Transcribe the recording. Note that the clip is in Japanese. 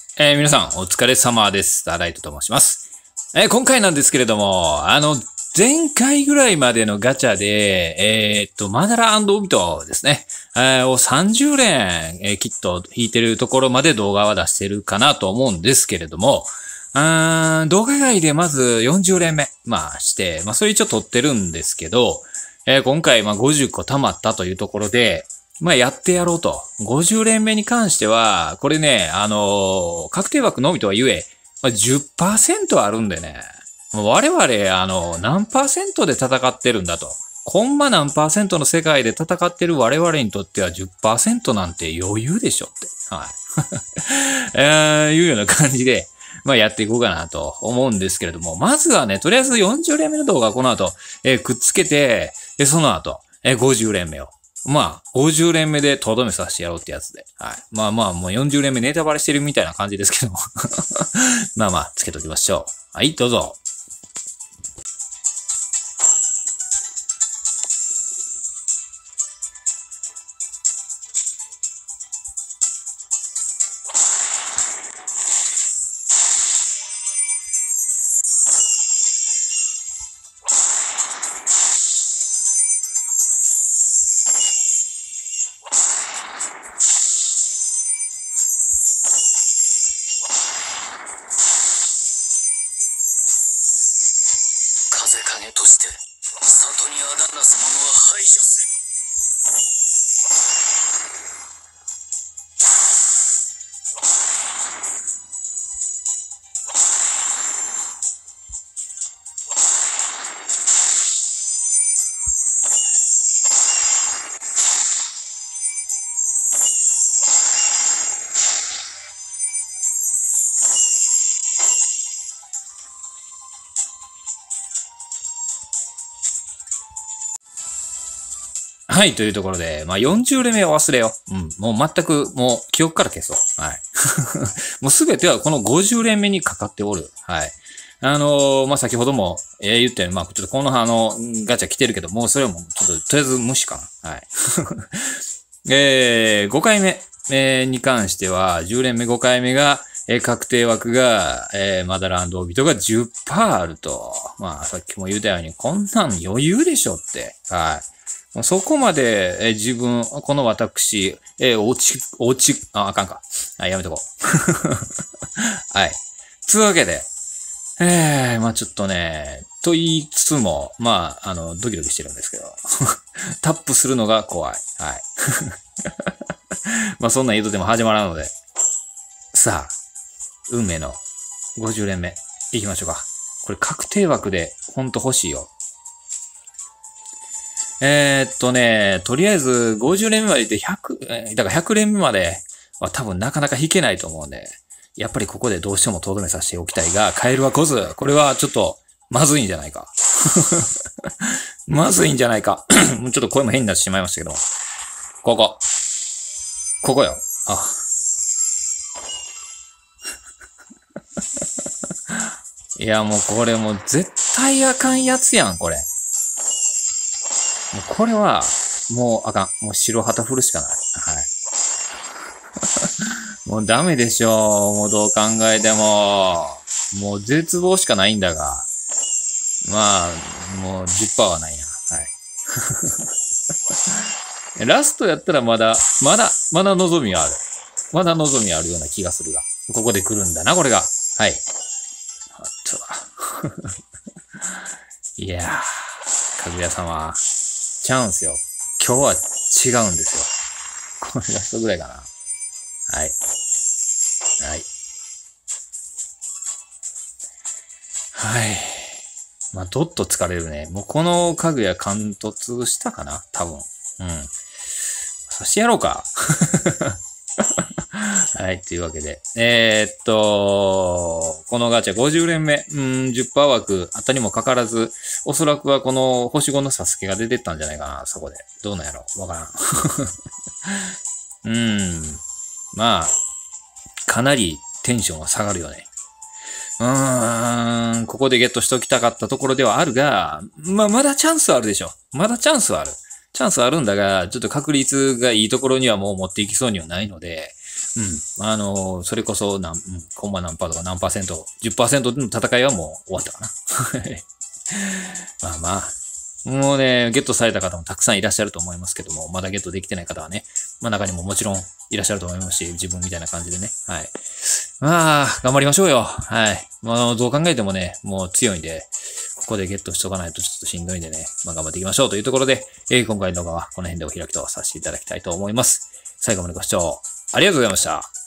皆さん、お疲れ様です。ライトと申します。今回なんですけれども、前回ぐらいまでのガチャで、マダラ&オビトですね、を30連、きっと引いてるところまで動画は出してるかなと思うんですけれども、動画外でまず40連目、して、それ一応撮ってるんですけど、今回、50個溜まったというところで、やってやろうと。50連目に関しては、これね、確定枠のみとはいえ、10% あるんでね、我々、何%で戦ってるんだと。コンマ何%の世界で戦ってる我々にとっては 10% なんて余裕でしょって。はい。いうような感じで、やっていこうかなと思うんですけれども、まずはね、とりあえず40連目の動画この後、くっつけて、その後、50連目を。50連目でとどめさせてやろうってやつで。はい。もう40連目ネタバレしてるみたいな感じですけども。つけときましょう。はい、どうぞ。 風影として里にあだなす者は排除する。 はい、というところで、40連目は忘れよう。もう全く、もう記憶から消そう。はい。もうすべてはこの50連目にかかっておる。はい。先ほども、言ったように、ちょっとこのガチャ来てるけど、もうそれはもう、ちょっと、とりあえず無視かな。はい。5回目、に関しては、10連目5回目が、確定枠が、マダラ&オビトが 10% あると。さっきも言ったように、こんなん余裕でしょって。はい。そこまで、自分、この私、あかんか。やめとこう。はい。つうわけで、ちょっとね、と言いつつも、ドキドキしてるんですけど、タップするのが怖い。はい。そんな言うとでも始まらんので、さあ、運命の50連目、いきましょうか。これ確定枠で、ほんと欲しいよ。とりあえず50連目までいってだから100連目までは多分なかなか引けないと思うんで、やっぱりここでどうしてもとどめさせておきたいが、カエルは来ず、これはちょっとまずいんじゃないか。まずいんじゃないか。ちょっと声も変になってしまいましたけども。ここよ。いや、もうこれもう絶対あかんやつやん、これ。もうこれは、もうあかん。もう白旗振るしかない。はい。もうダメでしょう。もうどう考えても。もう絶望しかないんだが。もう10%はないな。はい。ラストやったらまだ望みはある。まだ望みあるような気がするが。ここで来るんだな、これが。はい。いやー、かぐや様。チャンスよ。今日は違うんですよ。これラストぐらいかな。はい。はい。はい。どっと疲れるね。もうこの家具や貫突したかな多分。さしてやろうか。はい。というわけで。このガチャ50連目。10% 枠、あったにもかからず、おそらくはこの星5のサスケが出てったんじゃないかな、そこで。どうなんやろわからん。かなりテンションは下がるよね。ここでゲットしときたかったところではあるが、まだチャンスはあるでしょ。まだチャンスはある。チャンスはあるんだが、ちょっと確率がいいところにはもう持っていきそうにはないので、 それこそコンマ何パーとか何パーセント、10% の戦いはもう終わったかな。まあまあ。もうね、ゲットされた方もたくさんいらっしゃると思いますけども、まだゲットできてない方はね、まあ中にももちろんいらっしゃると思いますし、自分みたいな感じでね。はい。まあ、頑張りましょうよ。はい。どう考えてもね、もう強いんで、ここでゲットしとかないとちょっとしんどいんでね、まあ頑張っていきましょうというところで、今回の動画はこの辺でお開きとさせていただきたいと思います。最後までご視聴ありがとうございました。